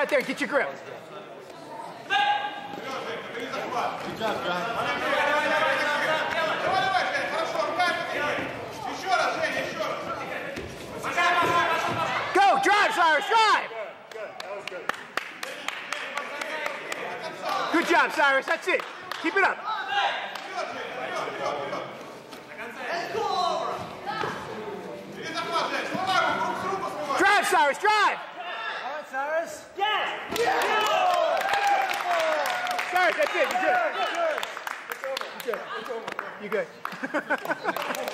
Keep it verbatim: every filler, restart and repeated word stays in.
out there and get your grip. Good job, John. Go, drive, Cyrus, drive! Good, that was good. Good job, Cyrus, that's it. Keep it up. Drive, Cyrus, drive! All right, Cyrus. Yes! Yes! Cyrus, that's it, you're good. It's over. It's over. You're good.